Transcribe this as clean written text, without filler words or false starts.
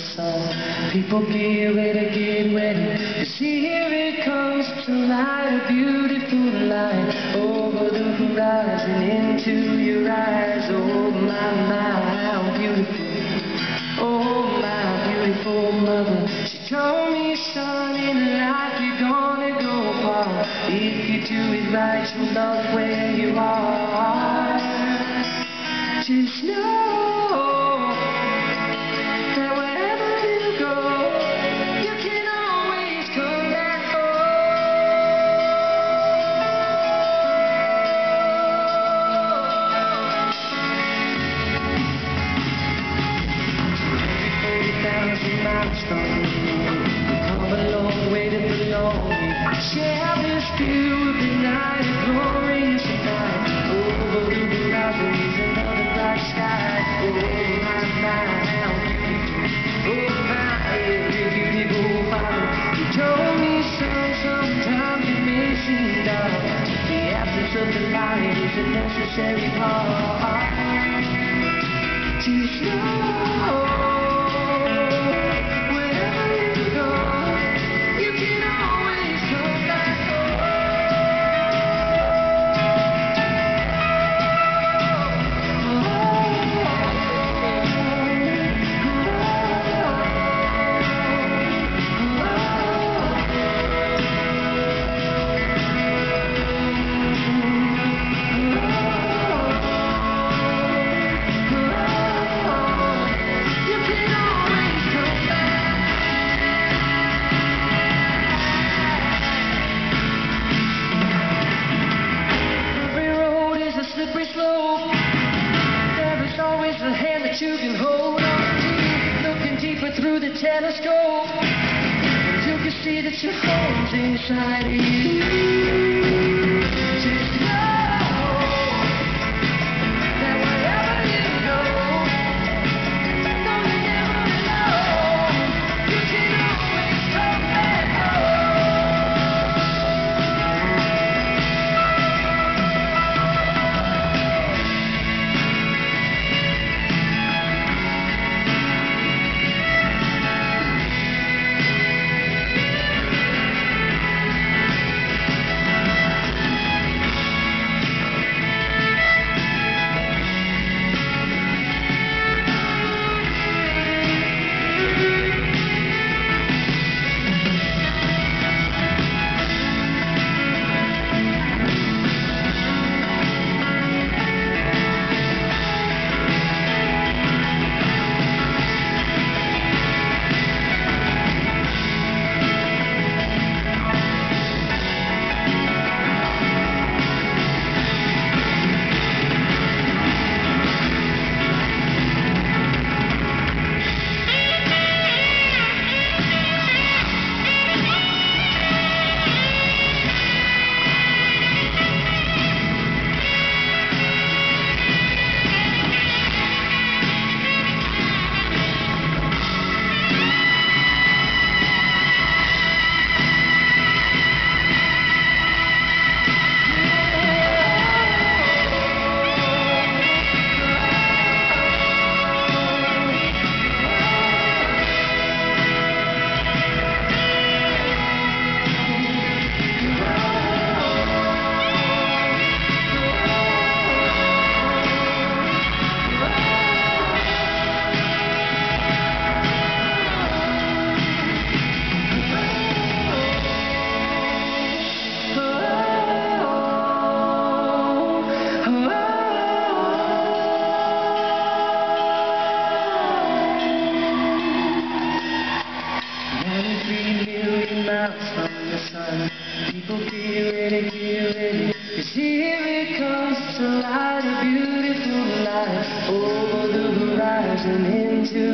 sun. People get ready, 'cause here it comes to light, a beautiful light over the horizon, into your eyes. Oh my, how beautiful. Oh my beautiful mother, she told me, son, in life you're gonna go far. If you do it right, you'll love where you are. Just know that wherever you go, you can always come back home. 40,000 miles from you, we've come a long way to belong. We share this view of the night, a glorious night. Over the horizon is another bright sky. Oh my, how beautiful. Oh my, every beautiful father. You told me, son, sometimes it may seem dark. The absence of the light is a necessary part. Just know, wherever you go, you can always come back home. Slippery slope, there is always a hand that you can hold on to. Looking deeper through the telescope, you can see that your home's inside of you. Just know that wherever you go, though you're never alone, you can always come back home. From the sun, people get ready, 'cause here it comes to light, a beautiful light over the horizon, into